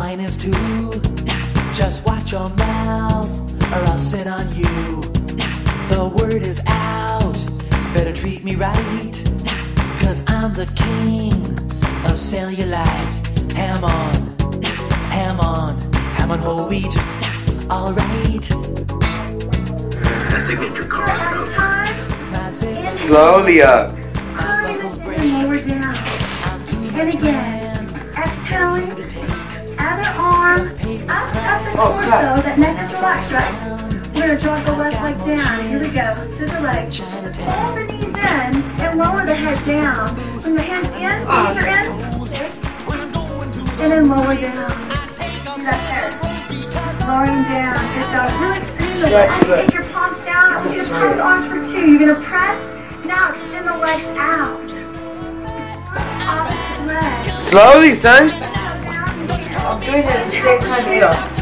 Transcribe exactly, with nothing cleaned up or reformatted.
mine is too. Just watch your mouth or I'll sit on you. The word is out, better treat me right, cause I'm the king of cellulite. Ham on, ham on, ham on whole wheat. Alright. Slowly up. Lower down. And again. Exhaling. Other arm. Up, up the torso. That neck is relaxed, right? We're going to jog the left leg down. Here we go. To the leg. Pull the knees in and lower the head down. Bring the hands in. Knees are in. And then lower down. See that there? Lowering down. Good job. Really extend the legs. Take your palms down. I want you to pump the arms for two. You're going to press. Now extend the legs out. Opposite leg. Slowly, son. I'm doing it at the same time you are.